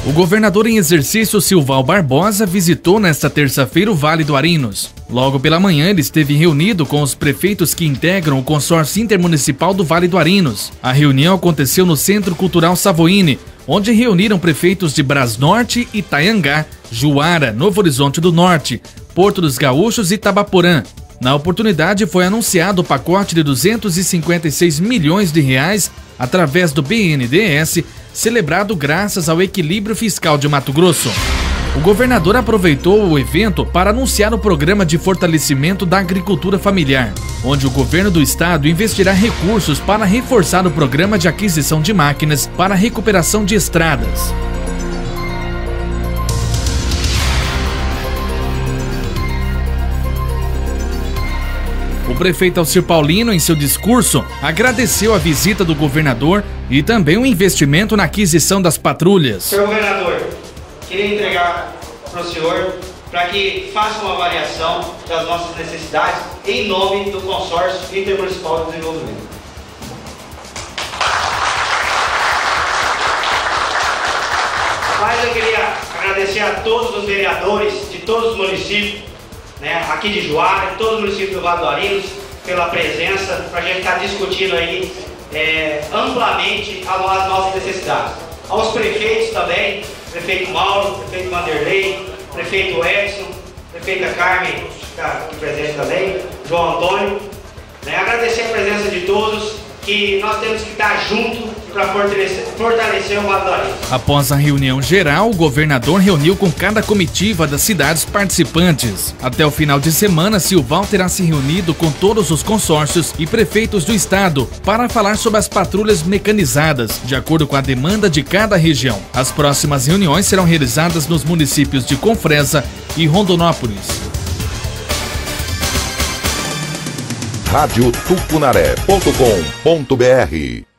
O governador em exercício Silval Barbosa visitou nesta terça-feira o Vale do Arinos. Logo pela manhã, ele esteve reunido com os prefeitos que integram o consórcio intermunicipal do Vale do Arinos. A reunião aconteceu no Centro Cultural Savoine, onde reuniram prefeitos de Brasnorte, Itaiangá, Juara, Novo Horizonte do Norte, Porto dos Gaúchos e Itabaporã. Na oportunidade, foi anunciado o pacote de R$256 milhões através do BNDES, celebrado graças ao equilíbrio fiscal de Mato Grosso. O governador aproveitou o evento para anunciar o programa de fortalecimento da agricultura familiar, onde o governo do estado investirá recursos para reforçar o programa de aquisição de máquinas para a recuperação de estradas. O prefeito Alcir Paulino, em seu discurso, agradeceu a visita do governador e também o investimento na aquisição das patrulhas. Senhor governador, queria entregar para o senhor para que faça uma avaliação das nossas necessidades em nome do Consórcio Intermunicipal de Desenvolvimento. Mas eu queria agradecer a todos os vereadores de todos os municípios, aqui de Juara, todos os municípios do Vale do Arinos, pela presença, para a gente estar discutindo aí amplamente as nossas necessidades. Aos prefeitos também, prefeito Mauro, prefeito Vanderlei, prefeito Edson, prefeita Carmen, que está aqui presente também, João Antônio. Agradecer a presença de todos, que nós temos que estar juntos para fortalecer o Vale do Arinos. Após a reunião geral, o governador reuniu com cada comitiva das cidades participantes. Até o final de semana, Silval terá se reunido com todos os consórcios e prefeitos do estado para falar sobre as patrulhas mecanizadas, de acordo com a demanda de cada região. As próximas reuniões serão realizadas nos municípios de Confresa e Rondonópolis. Radiotupunaré.com.br